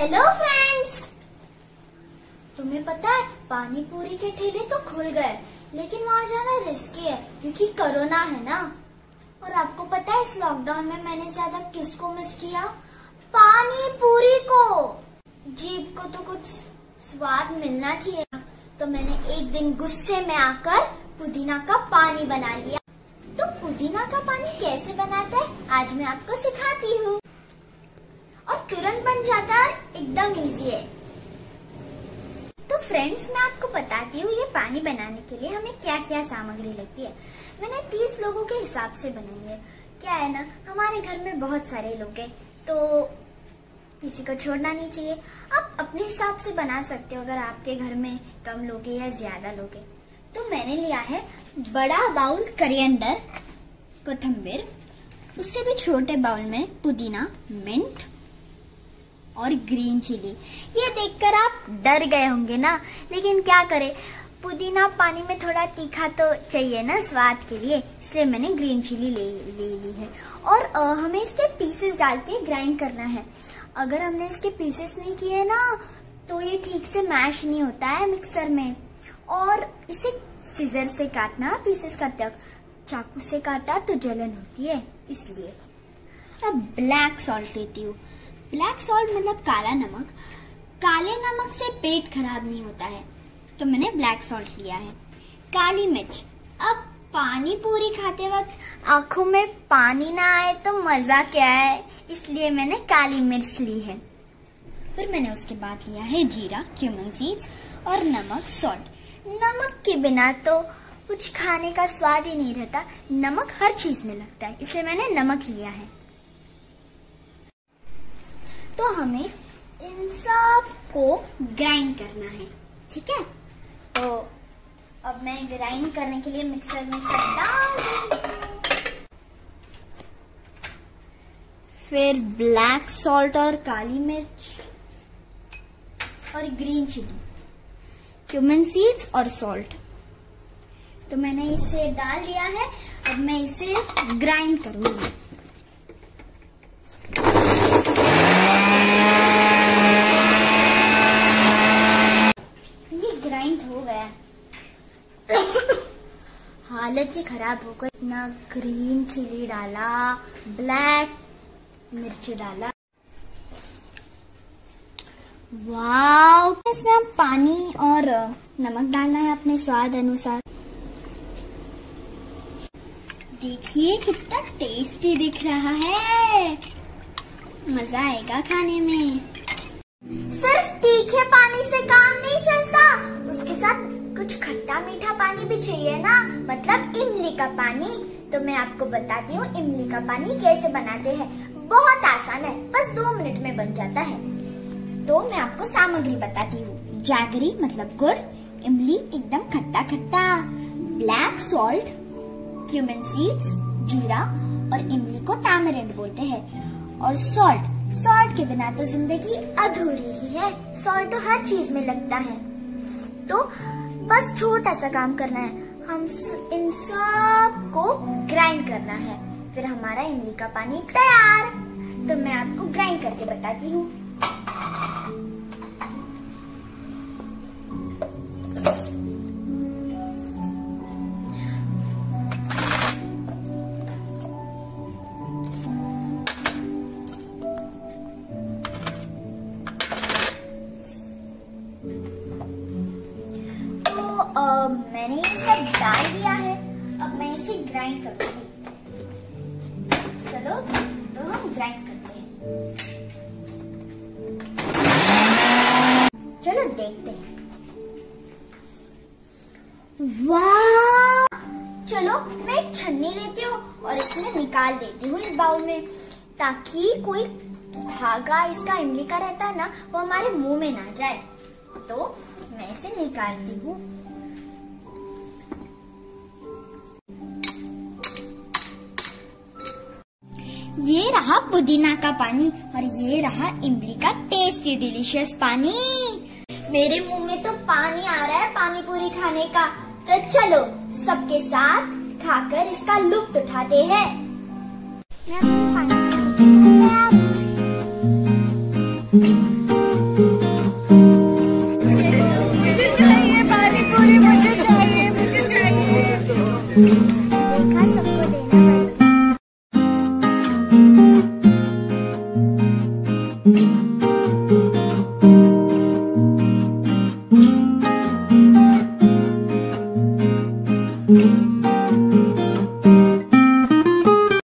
Hello friends, तुम्हें पता है पानी पूरी के ठेले तो खुल गए, लेकिन वहाँ जाना रिस्की है क्योंकि कोरोना है ना। और आपको पता है इस लॉकडाउन में मैंने ज्यादा किसको मिस किया? पानी पूरी को। जीभ को तो कुछ स्वाद मिलना चाहिए, तो मैंने एक दिन गुस्से में आकर पुदीना का पानी बना लिया। तो पुदीना का पानी कैसे बनाते हैं आज मैं आपको सिखाती हूँ, और तुरंत बन जाता है, एकदम इजी है। तो फ्रेंड्स, मैं आपको बताती हूँ ये पानी बनाने के लिए हमें क्या क्या सामग्री लगती है। मैंने 30 लोगों के हिसाब से बनाई है। क्या है ना, हमारे घर में बहुत सारे लोग हैं तो किसी को छोड़ना नहीं चाहिए। आप अपने हिसाब से बना सकते हो अगर आपके घर में कम लोग हैं या ज्यादा लोग हैं। तो मैंने लिया है बड़ा बाउल करिएंडर, कोथिंबीर, उससे भी छोटे बाउल में पुदीना, मिंट और ग्रीन चिली। ये देखकर आप डर गए होंगे ना, लेकिन क्या करें, पुदीना पानी में थोड़ा तीखा तो चाहिए ना स्वाद के लिए, इसलिए मैंने ग्रीन चिली ले ली है। और हमें इसके पीसेस डाल के ग्राइंड करना है। अगर हमने इसके पीसेस नहीं किए ना तो ये ठीक से मैश नहीं होता है मिक्सर में। और इसे सीजर से काटना, पीसेस करते वक्त चाकू से काटा तो जलन होती है, इसलिए। अब ब्लैक सॉल्ट लेती हूँ। ब्लैक सॉल्ट मतलब काला नमक। काले नमक से पेट खराब नहीं होता है, तो मैंने ब्लैक सॉल्ट लिया है। काली मिर्च। अब पानी पूरी खाते वक्त आंखों में पानी ना आए तो मजा क्या है, इसलिए मैंने काली मिर्च ली है। फिर मैंने उसके बाद लिया है जीरा, क्यूमिन सीड्स और नमक, सॉल्ट। नमक के बिना तो कुछ खाने का स्वाद ही नहीं रहता। नमक हर चीज में लगता है, इसलिए मैंने नमक लिया है। तो हमें इन सब को ग्राइंड करना है, ठीक है। तो अब मैं ग्राइंड करने के लिए मिक्सर में सब डाल दूंगी। फिर ब्लैक सॉल्ट और काली मिर्च और ग्रीन चिली, क्यूमिन सीड्स और सॉल्ट। तो मैंने इसे डाल दिया है। अब मैं इसे ग्राइंड करूंगी। ये ग्राइंड हो गया। हालत ही खराब हो गई। इतना ग्रीन चिली डाला, ब्लैक मिर्च डाला। वाव! इसमें हम पानी और नमक डालना है अपने स्वाद अनुसार। देखिए कितना टेस्टी दिख रहा है, मजा आएगा खाने में। सिर्फ तीखे पानी से काम नहीं चलता, उसके साथ कुछ खट्टा मीठा पानी भी चाहिए ना, मतलब इमली का पानी। तो मैं आपको बताती हूँ इमली का पानी कैसे बनाते हैं। बहुत आसान है, बस 2 मिनट में बन जाता है। तो मैं आपको सामग्री बताती हूँ। जैगरी मतलब गुड़, इमली एकदम खट्टा खट्टा, ब्लैक सॉल्ट, क्यूमिन सीड्स, जीरा, और इमली को टैमरिंड बोलते हैं, और सॉल्ट। सॉल्ट के बिना तो जिंदगी अधूरी ही है। सॉल्ट तो हर चीज में लगता है। तो बस छोटा सा काम करना है, हम इन सब को ग्राइंड करना है, फिर हमारा इमली का पानी तैयार। तो मैं आपको ग्राइंड करके बताती हूँ। मैंने ये सब डाल दिया है। अब मैं इसे ग्राइंड करूंगी। चलो तो हम ग्राइंड करते हैं। चलो देखते हैं। वाह! चलो मैं एक छन्नी लेती हूँ और इसमें निकाल देती हूँ इस बाउल में, ताकि कोई धागा इसका इमली का रहता है ना, वो हमारे मुंह में ना जाए। तो मैं इसे निकालती हूँ। ये रहा पुदीना का पानी और ये रहा इमली का टेस्टी डिलीशियस पानी। मेरे मुंह में तो पानी आ रहा है पानी पूरी खाने का। तो चलो सबके साथ खाकर इसका लुत्फ उठाते हैं। मैं अपनी पानी है।